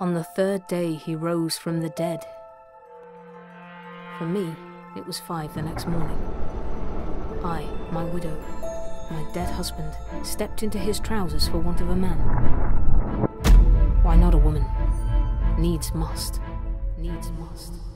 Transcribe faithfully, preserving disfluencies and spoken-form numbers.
On the third day he rose from the dead. For me, it was five the next morning. I, my widow, my dead husband, stepped into his trousers for want of a man. Why not a woman? Needs must. Needs must.